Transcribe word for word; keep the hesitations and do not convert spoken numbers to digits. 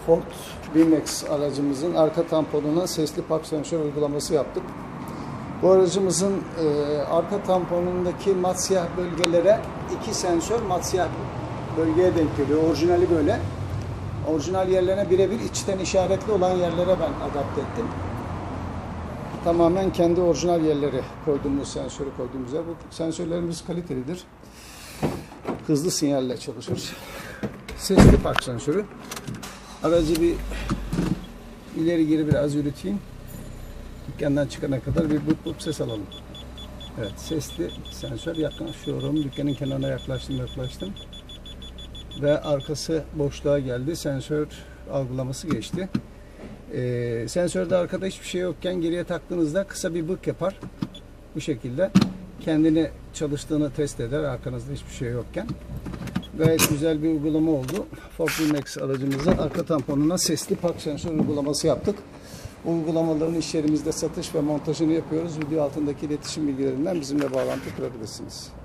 Ford B-Max aracımızın arka tamponuna sesli park sensör uygulaması yaptık. Bu aracımızın e, arka tamponundaki mat siyah bölgelere iki sensör mat siyah bölgeye denk geliyor. Orijinali böyle. Orijinal yerlerine birebir içten işaretli olan yerlere ben adapte ettim. Tamamen kendi orijinal yerleri koyduğumuz sensörü koyduğumuz yer. Bu sensörlerimiz kalitelidir. Hızlı sinyalle çalışır. Sesli park sensörü. Aracı bir ileri geri biraz yürüteyim. Dükkandan çıkana kadar bir bup bup ses alalım. Evet, sesli sensör. Yaklaşıyorum. Dükkanın kenarına yaklaştım yaklaştım. Ve arkası boşluğa geldi. Sensör algılaması geçti. Ee, sensörde arkada hiçbir şey yokken geriye taktığınızda kısa bir bık yapar. Bu şekilde kendini çalıştığını test eder arkanızda hiçbir şey yokken. Gayet güzel bir uygulama oldu. Ford B-Max aracımızın arka tamponuna sesli park sensör uygulaması yaptık. Uygulamaların iş yerimizde satış ve montajını yapıyoruz. Video altındaki iletişim bilgilerinden bizimle bağlantı kurabilirsiniz.